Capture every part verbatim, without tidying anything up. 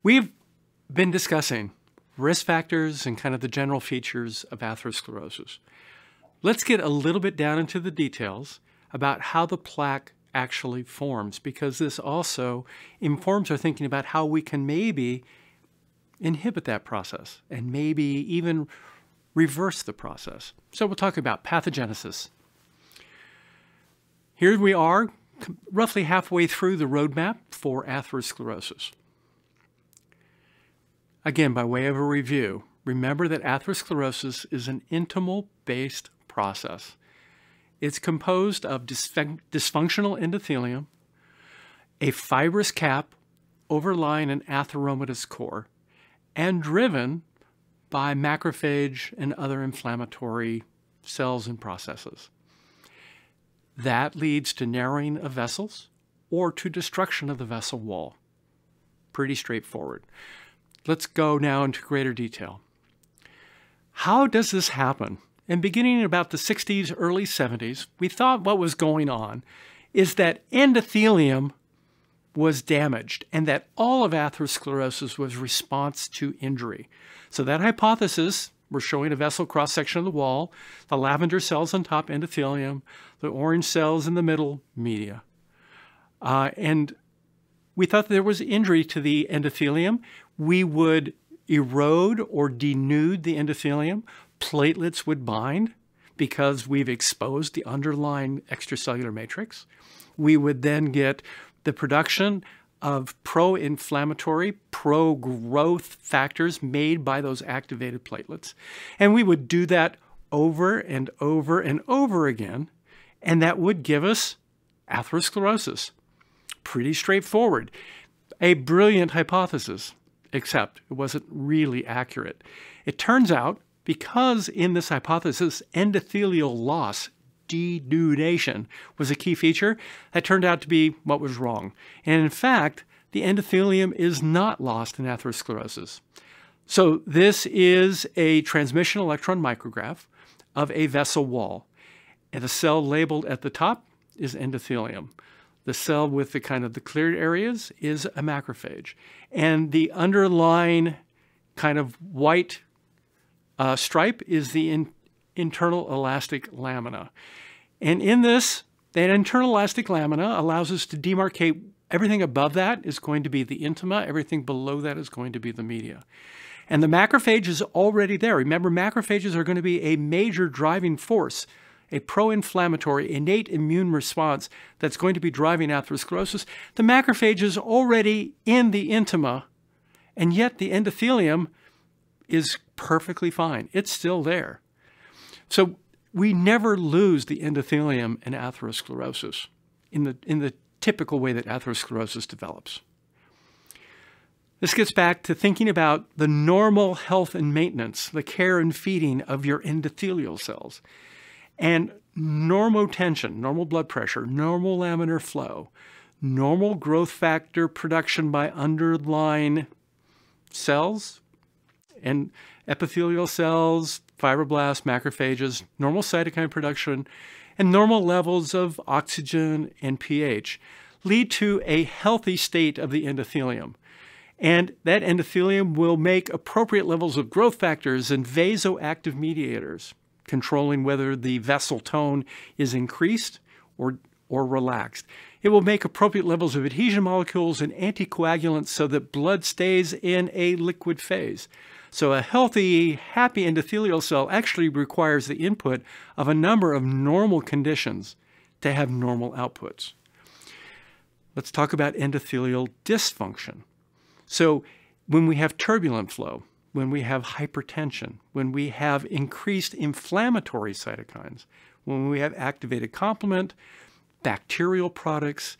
We've been discussing risk factors and kind of the general features of atherosclerosis. Let's get a little bit down into the details about how the plaque actually forms, because this also informs our thinking about how we can maybe inhibit that process and maybe even reverse the process. So we'll talk about pathogenesis. Here we are, roughly halfway through the roadmap for atherosclerosis. Again, by way of a review, remember that atherosclerosis is an intimal-based process. It's composed of dysfun- dysfunctional endothelium, a fibrous cap overlying an atheromatous core, and driven by macrophage and other inflammatory cells and processes. That leads to narrowing of vessels or to destruction of the vessel wall. Pretty straightforward. Let's go now into greater detail. How does this happen? And beginning in about the sixties, early seventies, we thought what was going on is that endothelium was damaged and that all of atherosclerosis was response to injury. So that hypothesis, we're showing a vessel cross-section of the wall, the lavender cells on top, endothelium, the orange cells in the middle, media. Uh, and we thought there was injury to the endothelium. We would erode or denude the endothelium. Platelets would bind because we've exposed the underlying extracellular matrix. We would then get the production of pro-inflammatory, pro-growth factors made by those activated platelets. And we would do that over and over and over again, and that would give us atherosclerosis. Pretty straightforward. A brilliant hypothesis, except it wasn't really accurate. It turns out, because in this hypothesis, endothelial loss, denudation, was a key feature, that turned out to be what was wrong. And in fact, the endothelium is not lost in atherosclerosis. So this is a transmission electron micrograph of a vessel wall. And the cell labeled at the top is endothelium. The cell with the kind of the cleared areas is a macrophage. And the underlying kind of white uh, stripe is the in, internal elastic lamina. And in this, that internal elastic lamina allows us to demarcate everything above that is going to be the intima, everything below that is going to be the media. And the macrophage is already there. Remember, macrophages are going to be a major driving force, a pro-inflammatory innate immune response that's going to be driving atherosclerosis. The macrophage is already in the intima, and yet the endothelium is perfectly fine. It's still there. So we never lose the endothelium in atherosclerosis in the, in the typical way that atherosclerosis develops. This gets back to thinking about the normal health and maintenance, the care and feeding of your endothelial cells. And normotension, normal blood pressure, normal laminar flow, normal growth factor production by underlying cells and epithelial cells, fibroblasts, macrophages, normal cytokine production, and normal levels of oxygen and pH lead to a healthy state of the endothelium. And that endothelium will make appropriate levels of growth factors and vasoactive mediators, controlling whether the vessel tone is increased or, or relaxed. It will make appropriate levels of adhesion molecules and anticoagulants so that blood stays in a liquid phase. So a healthy, happy endothelial cell actually requires the input of a number of normal conditions to have normal outputs. Let's talk about endothelial dysfunction. So when we have turbulent flow, when we have hypertension, when we have increased inflammatory cytokines, when we have activated complement, bacterial products,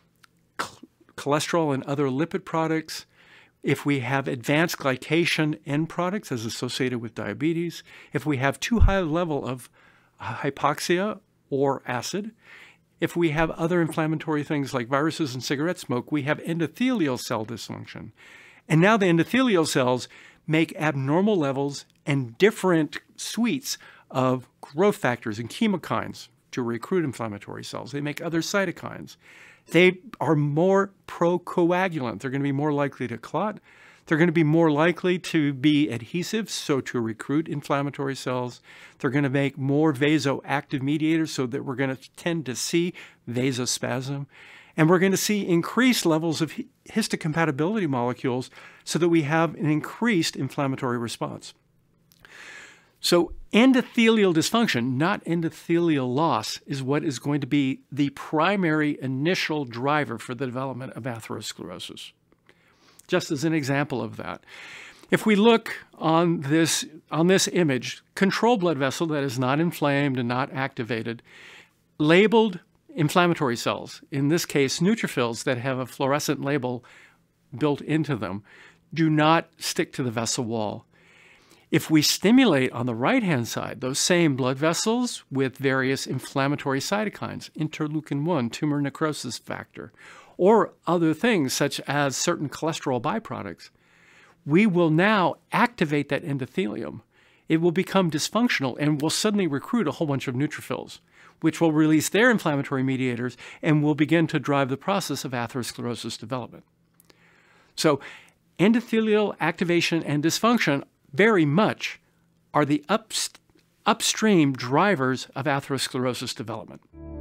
cholesterol and other lipid products, if we have advanced glycation end products as associated with diabetes, if we have too high a level of hypoxia or acid, if we have other inflammatory things like viruses and cigarette smoke, we have endothelial cell dysfunction. And now the endothelial cells make abnormal levels and different suites of growth factors and chemokines to recruit inflammatory cells. They make other cytokines. They are more procoagulant. They're going to be more likely to clot. They're going to be more likely to be adhesive, so to recruit inflammatory cells. They're going to make more vasoactive mediators, so that we're going to tend to see vasospasm. And we're going to see increased levels of histocompatibility molecules so that we have an increased inflammatory response. So endothelial dysfunction, not endothelial loss, is what is going to be the primary initial driver for the development of atherosclerosis. Just as an example of that, if we look on this, on this image, control blood vessel that is not inflamed and not activated, labeled inflammatory cells, in this case neutrophils that have a fluorescent label built into them, do not stick to the vessel wall. If we stimulate on the right-hand side those same blood vessels with various inflammatory cytokines, interleukin one, tumor necrosis factor, or other things such as certain cholesterol byproducts, we will now activate that endothelium. It will become dysfunctional and will suddenly recruit a whole bunch of neutrophils, which will release their inflammatory mediators and will begin to drive the process of atherosclerosis development. So endothelial activation and dysfunction very much are the up, upstream drivers of atherosclerosis development.